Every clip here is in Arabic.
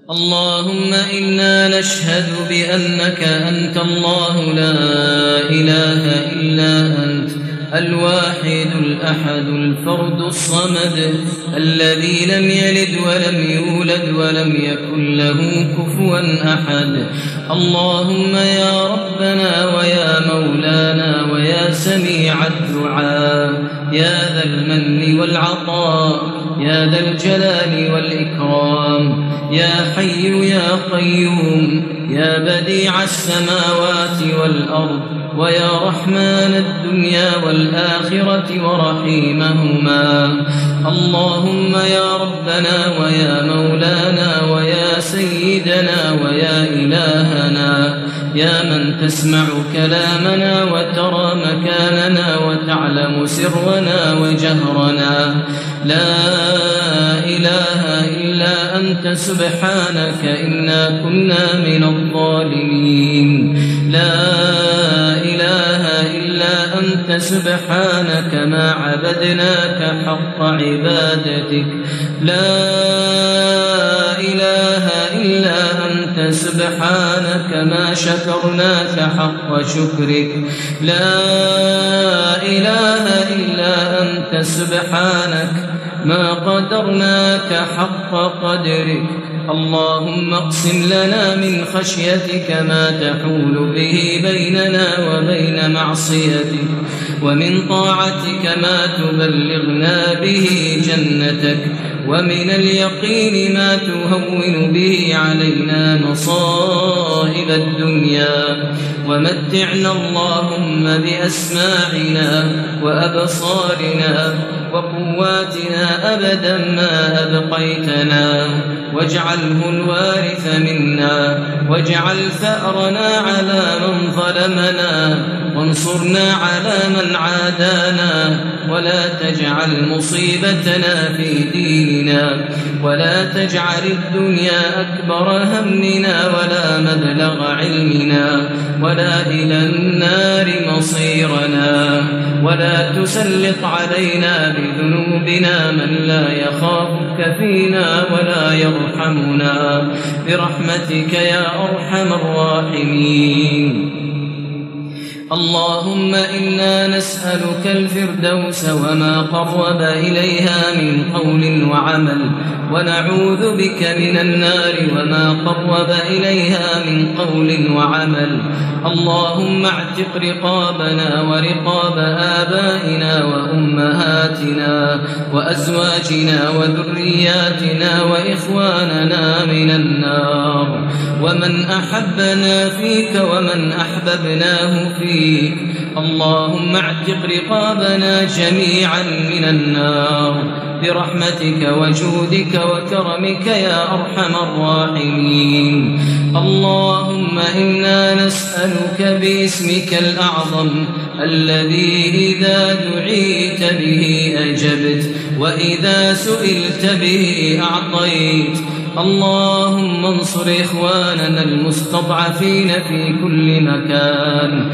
اللهم إنا نشهد بأنك أنت الله لا إله إلا أنت الواحد الأحد الفرد الصمد الذي لم يلد ولم يولد ولم يكن له كفوا أحد. اللهم يا ربنا ويا مولانا ويا سميع الدعاء يا ذا المن والعطاء يا ذا الجلال والإكرام يا حي يا قيوم يا بديع السماوات والأرض ويا رحمن الدنيا والآخرة ورحيمهما. اللهم يا ربنا ويا مولانا ويا سيدنا ويا إلهنا يا من تسمع كلامنا وترى مكاننا وتعلم سرنا وجهرنا لا إله إلا أنت سبحانك إنا كنا من الظالمين. لا إله إلا أنت سبحانك ما عبدناك حق عبادتك. لا إله إلا أنت سبحانك ما شكرناك حق شكرك. لا إله إلا أنت سبحانك ما قدرناك حق قدرك. اللهم اقسم لنا من خشيتك ما تحول به بيننا وبين معصيتك ومن طاعتك ما تبلغنا به جنتك ومن اليقين ما تهون به علينا مصائب الدنيا ومتعنا اللهم بأسماعنا وأبصارنا وقواتنا أبدا ما أبقيتنا واجعله الوارث منا واجعل ثأرنا على من ظلمنا وانصرنا على من عادانا ولا تجعل مصيبتنا في ديننا ولا تجعل الدنيا أكبر همنا ولا مبلغ علمنا ولا إلى النار مصيرنا ولا تسلط علينا بذنوبنا من لا يخافك فينا ولا يرحمنا برحمتك يا أرحم الراحمين. اللهم إنا نسألك الفردوس وما قرب إليها من قول وعمل ونعوذ بك من النار وما قرب إليها من قول وعمل. اللهم اعتق رقابنا ورقاب آبائنا وأمهاتنا وأزواجنا وذرياتنا وإخواننا من النار ومن أحبنا فيك ومن أحببناه فيك. اللهم اعتق رقابنا جميعا من النار برحمتك وجودك وكرمك يا أرحم الراحمين. اللهم إنا نسألك باسمك الأعظم الذي إذا دعيت به أجبت وإذا سئلت به أعطيت. اللهم انصر إخواننا المستضعفين في كل مكان.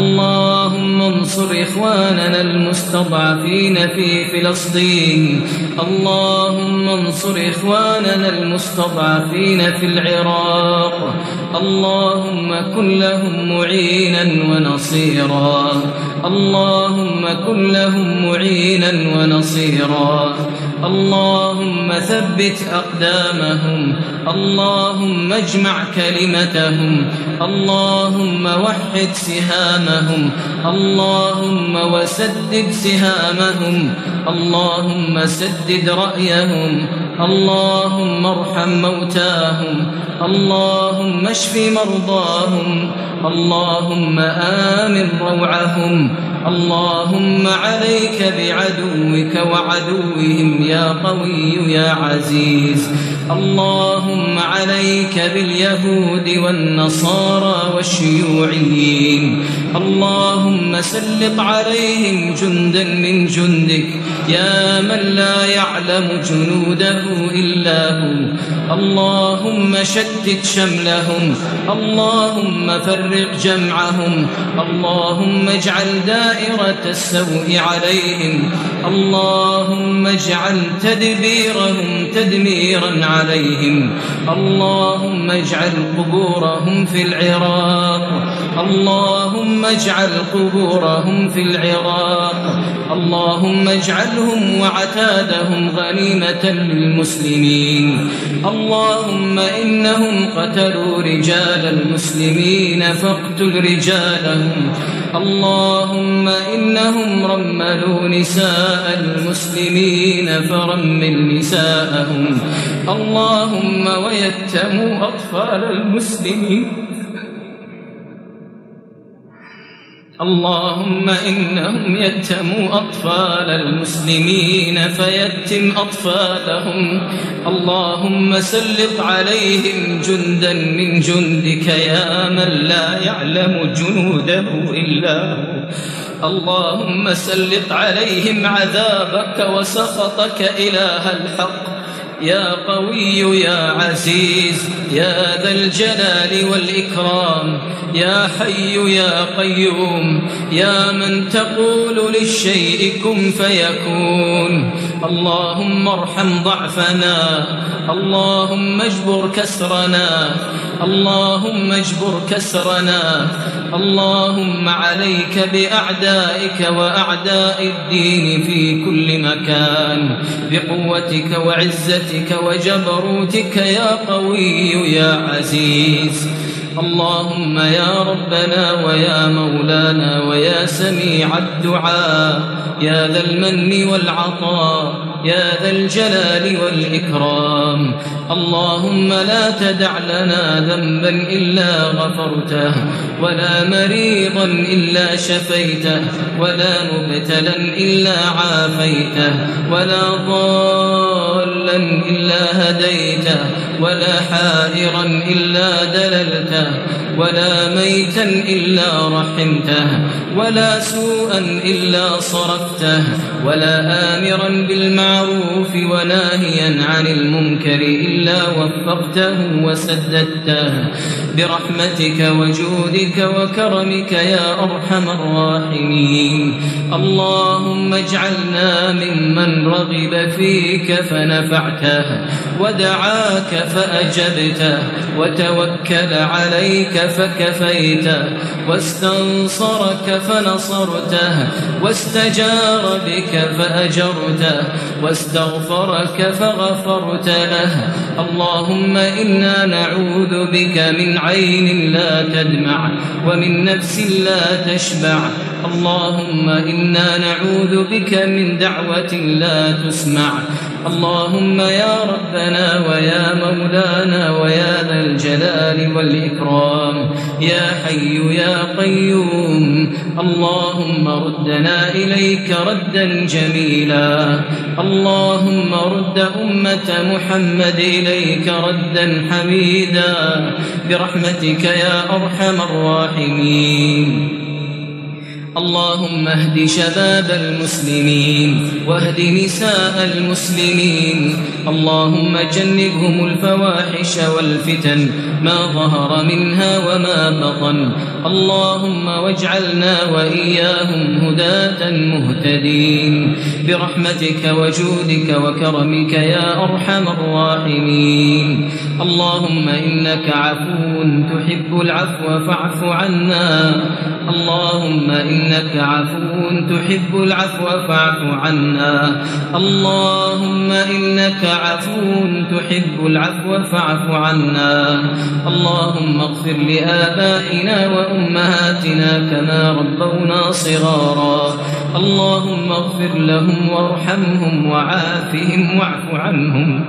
اللهم انصر إخواننا المستضعفين في فلسطين. اللهم انصر إخواننا المستضعفين في العراق. اللهم كن لهم معينا ونصيرا. اللهم كن لهم معينا ونصيرا. اللهم ثبت أقدامهم. اللهم اجمع كلمتهم. اللهم وحد سهامهم. اللهم وسدد سهامهم. اللهم سدد رأيهم. اللهم ارحم موتاهم. اللهم اشف مرضاهم. اللهم آمن روعهم. اللهم عليك بعدوك وعدوهم يا قوي يا عزيز. اللهم عليك باليهود والنصارى والشيوعيين. اللهم سلط عليهم جندا من جندك يا من لا يعلم جنوده إلا هو. اللهم شتت شملهم، اللهم فرق جمعهم، اللهم اجعل دائرة السوء عليهم، اللهم اجعل تدبيرهم تدميرا عليهم، اللهم اجعل قبورهم في العراق، اللهم اجعل قبورهم في العراق، اللهم اجعلهم وعتادهم غنيمة للمسلمين. اللهم إنهم قتلوا رجال المسلمين فاقتل رجالهم، اللهم إنهم رملوا نساء المسلمين فرمل نساءهم، اللهم ويتموا أطفال المسلمين، اللهم إنهم يتموا أطفال المسلمين فيتم أطفالهم، اللهم سلط عليهم جندا من جندك يا من لا يعلم جنوده إلا هو. اللهم سلط عليهم عذابك وسخطك إله الحق يا قوي يا عزيز يا ذا الجلال والإكرام، يا حي يا قيوم، يا من تقول للشيء كن فيكون. اللهم ارحم ضعفنا، اللهم اجبر كسرنا، اللهم اجبر كسرنا، اللهم عليك بأعدائك وأعداء الدين في كل مكان بقوتك وعزتك وجبروتك يا قوي يا عزيز. اللهم يا ربنا ويا مولانا ويا سميع الدعاء يا ذا المن والعطاء يا ذا الجلال والإكرام، اللهم لا تدع لنا ذنبا إلا غفرته، ولا مريضا إلا شفيته، ولا مبتلا إلا عافيته، ولا ضالا إلا هديته، ولا حائرا إلا دللته، ولا ميتا إلا رحمته، ولا سوءا إلا صرفته، ولا آمرا بالمعروف وناهيا عن المنكر إلا وفقته وسددته برحمتك وجودك وكرمك يا أرحم الراحمين. اللهم اجعلنا ممن رغب فيك فنفعته، ودعاك فأجبته، وتوكل عليك فكفيته، واستنصرك فنصرته، واستجار بك فأجرته، واستغفرك فغفرت له. اللهم إنا نعوذ بك من عين لا تدمع ومن نفس لا تشبع، اللهم إنا نعوذ بك من دعوة لا تسمع. اللهم يا ربنا ويا مولانا ويا ذا الجلال والإكرام يا حي يا قيوم، اللهم ردنا إليك ردا جميلا، اللهم رد أمة محمد إليك ردا حميدا برحمتك يا أرحم الراحمين. اللهم اهد شباب المسلمين واهد نساء المسلمين، اللهم جنبهم الفواحش والفتن ما ظهر منها وما بطن، اللهم واجعلنا وإياهم هداة مهتدين برحمتك وجودك وكرمك يا أرحم الراحمين. اللهم إنك عفو تحب العفو فاعف عنا، اللهم إنك عفو تحب العفو فاعف عنا، اللهم إنك عفو تحب العفو فاعف عنا. اللهم اغفر لآبائنا وأمهاتنا كما ربونا صغارا، اللهم اغفر لهم وارحمهم وعافهم واعف عنهم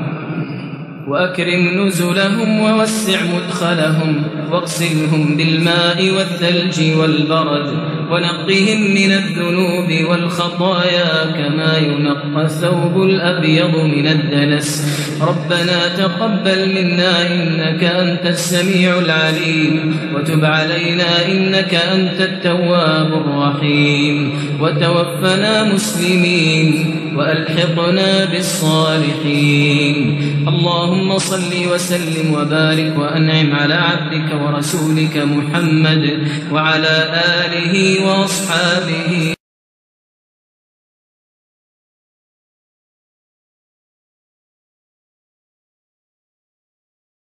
وأكرم نزلهم ووسع مدخلهم واغسلهم بالماء والثلج والبرد ونقهم من الذنوب والخطايا كما ينقى الثوب الأبيض من الدنس. ربنا تقبل منا إنك أنت السميع العليم، وتب علينا إنك أنت التواب الرحيم، وتوفنا مسلمين وألحقنا بالصالحين. اللهم صل وسلم وبارك وأنعم على عبدك ورسولك محمد وعلى آله وأصحابه